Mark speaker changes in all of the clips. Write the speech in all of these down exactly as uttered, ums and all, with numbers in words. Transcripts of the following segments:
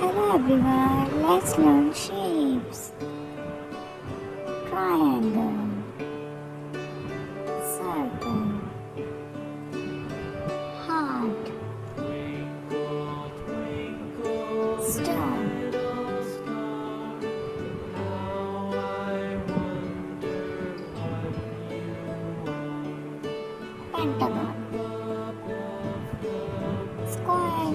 Speaker 1: Hello everyone, let's learn shapes. Triangle, circle, heart, star, pentagon, square,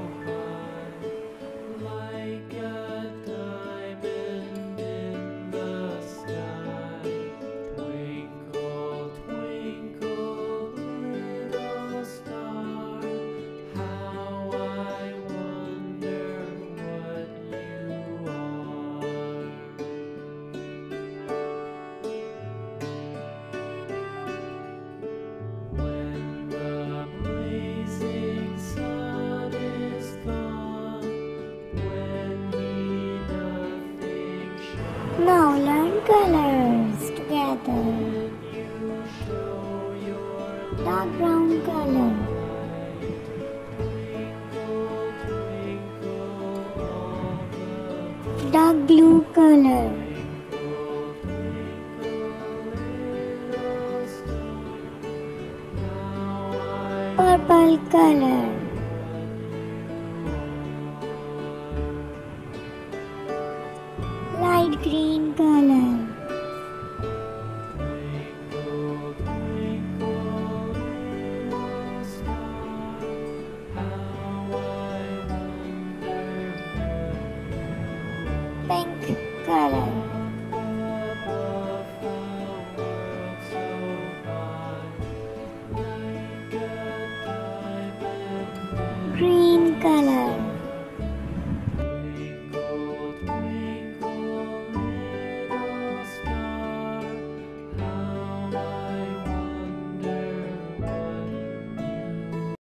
Speaker 1: now learn colors together. Dark brown color, dark blue color, purple color, light green color, pink color,